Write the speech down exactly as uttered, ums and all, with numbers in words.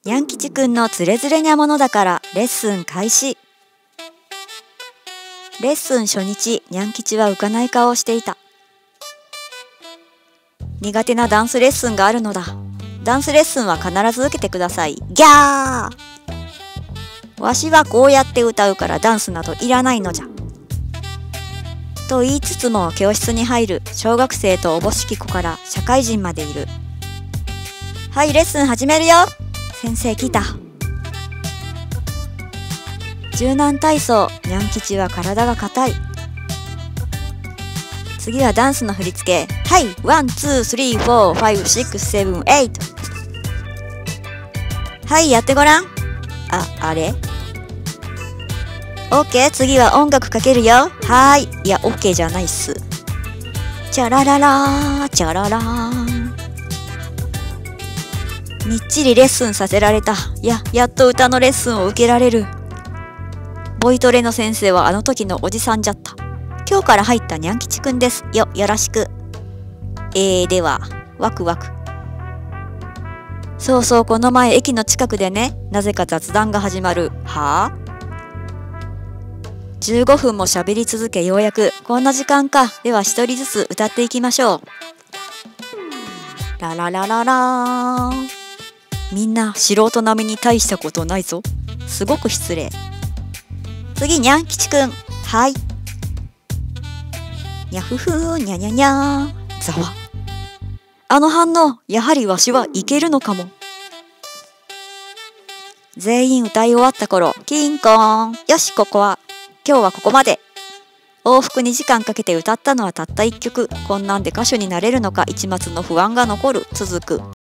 にゃん吉くんのつれづれなものだからレッスン開始。レッスン初日、にゃん吉は浮かない顔をしていた。苦手なダンスレッスンがあるのだ。ダンスレッスンは必ず受けてください。ギャー。わしはこうやって歌うからダンスなどいらないのじゃ。と言いつつも教室に入る小学生とおぼしき子から社会人までいる。はい、レッスン始めるよ。先生来た。柔軟体操、にゃん吉は体が硬い。次はダンスの振り付け。はい、ワン、ツー、スリー、フォー、ファイブ、シックス、セブン、エイト。はい、やってごらん。あ、あれ？オッケー、次は音楽かけるよ。はーい。いや、オッケーじゃないっす。チャラララー、チャララー。みっちりレッスンさせられた。いや、やっと歌のレッスンを受けられる。ボイトレの先生はあの時のおじさんじゃった。今日から入ったにゃん吉くんです。よ、よろしく。えー、では、ワクワク。そうそう、この前駅の近くでね、なぜか雑談が始まる。はぁ？じゅうごふんも喋り続けようやく、こんな時間か。では一人ずつ歌っていきましょう。ラララララーン。みんな素人並みに大したことないぞ。すごく失礼。次、にゃん吉くん。はい。にゃふふー、にゃにゃにゃー。ざわ。あの反応、やはりわしはいけるのかも。全員歌い終わった頃、キンコーン。よし、ここは。今日はここまで。往復にじかんかけて歌ったのはたったいっきょく。こんなんで歌手になれるのか一抹の不安が残る。続く。